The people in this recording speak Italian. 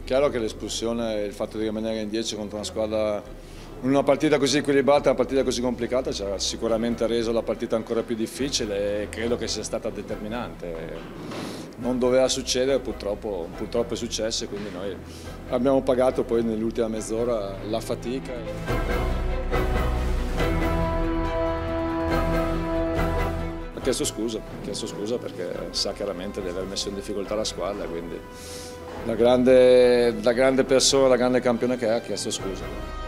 Chiaro che l'espulsione e il fatto di rimanere in 10 contro una squadra, in una partita così equilibrata, una partita così complicata, ci ha sicuramente reso la partita ancora più difficile e credo che sia stata determinante. Non doveva succedere, purtroppo è successo e quindi noi abbiamo pagato poi nell'ultima mezz'ora la fatica. Ha chiesto scusa perché sa chiaramente di aver messo in difficoltà la squadra, quindi da grande persona, da grande campione che è, ha chiesto scusa.